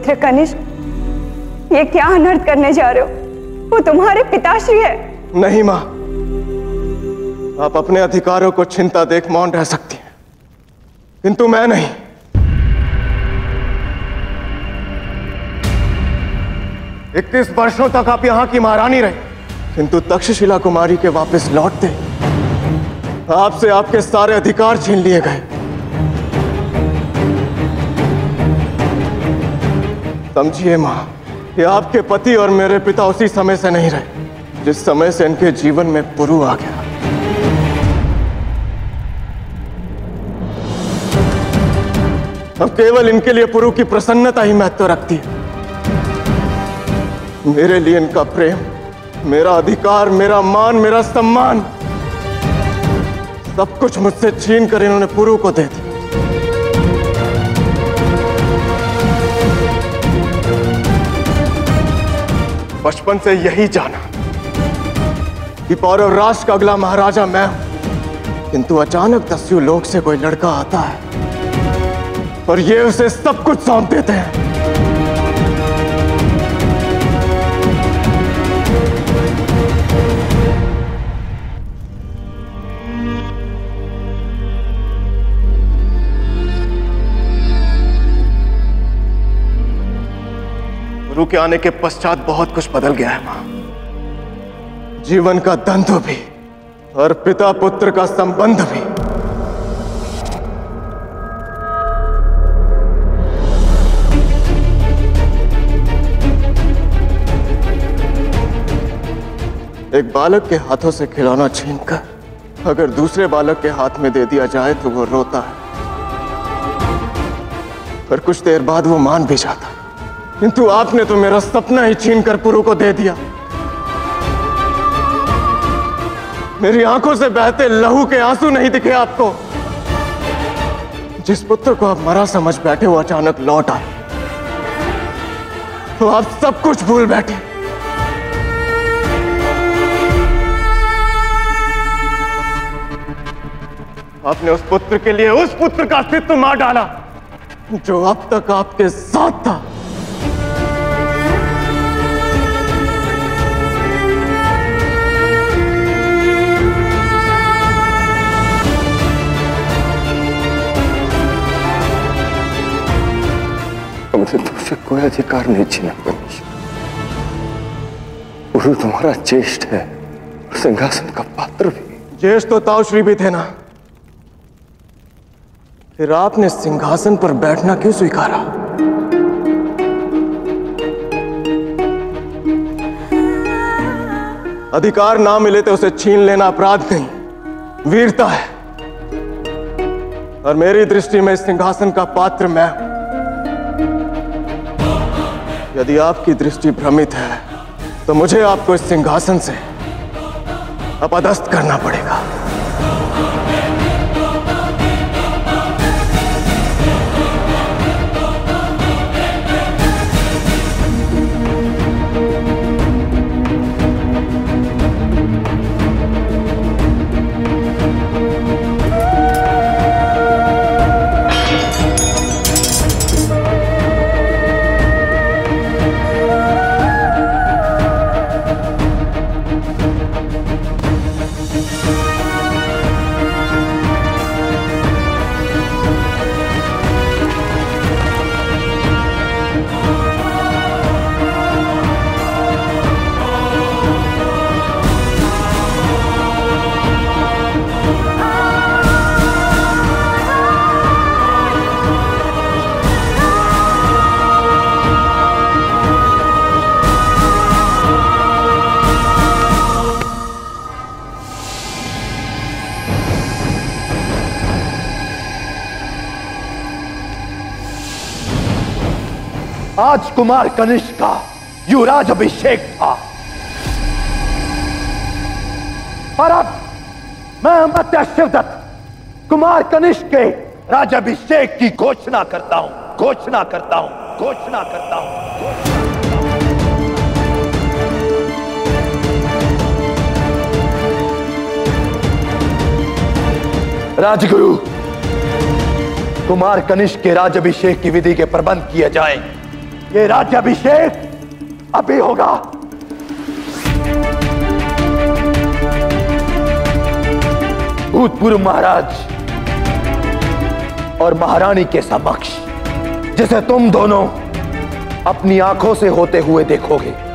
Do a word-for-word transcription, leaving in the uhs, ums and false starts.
पुत्र कनिष्क, ये क्या अनर्थ करने जा रहे हो? वो तुम्हारे पिताश्री है। नहीं माँ, आप अपने अधिकारों को छिनता देख मौन रह सकती हैं, किंतु मैं नहीं। इक्कीस वर्षों तक आप यहां की महारानी रही, किंतु तक्षशिला कुमारी के वापस लौटते आपसे आपके सारे अधिकार छीन लिए गए। समझिए मां, कि आपके पति और मेरे पिता उसी समय से नहीं रहे जिस समय से इनके जीवन में पुरु आ गया। अब केवल इनके लिए पुरु की प्रसन्नता ही महत्व रखती है। मेरे लिए इनका प्रेम, मेरा अधिकार, मेरा मान, मेरा सम्मान, सब कुछ मुझसे छीन कर इन्होंने पुरु को दे दिया। बचपन से यही जाना कि पौरव राष्ट्र का अगला महाराजा मैं हूं, किंतु अचानक दस्यु लोक से कोई लड़का आता है और ये उसे सब कुछ सौंप देते हैं। गुरु के आने के पश्चात बहुत कुछ बदल गया है मां। जीवन का द्वंद्व भी और पिता पुत्र का संबंध भी। एक बालक के हाथों से खिलौना छीनकर अगर दूसरे बालक के हाथ में दे दिया जाए तो वो रोता है, पर कुछ देर बाद वो मान भी जाता है। किंतु आपने तो मेरा सपना ही छीनकर पुरु को दे दिया। मेरी आंखों से बहते लहू के आंसू नहीं दिखे आपको। जिस पुत्र को आप मरा समझ बैठे वो अचानक लौट आए, तो आप सब कुछ भूल बैठे। आपने उस पुत्र के लिए उस पुत्र का अस्तित्व मार डाला जो अब तक आपके साथ था। मुझे तुझसे कोई अधिकार नहीं छीना कनिष्क। पुरु तुम्हारा ज्येष्ठ है, सिंहासन का पात्र भी। ज्येष्ठ तो ताऊश्री भी थे ना, फिर आपने सिंहासन पर बैठना क्यों स्वीकारा? अधिकार ना मिले तो उसे छीन लेना अपराध नहीं, वीरता है। और मेरी दृष्टि में इस सिंहासन का पात्र मैं हूं। यदि आपकी दृष्टि भ्रमित है तो मुझे आपको इस सिंहासन से अपदस्थ करना पड़ेगा। आज कुमार कनिष्क का युवराज अभिषेक था, और अब मैं अमर्त्य शिवदत्त कुमार कनिष्क के राजाभिषेक की घोषणा करता हूं घोषणा करता हूं घोषणा करता हूं राजगुरु, कुमार कनिष्क के राजाभिषेक की विधि के प्रबंध किए जाए। ये राज्याभिषेक अभी होगा। भूतपूर्व महाराज और महारानी के समक्ष, जिसे तुम दोनों अपनी आंखों से होते हुए देखोगे।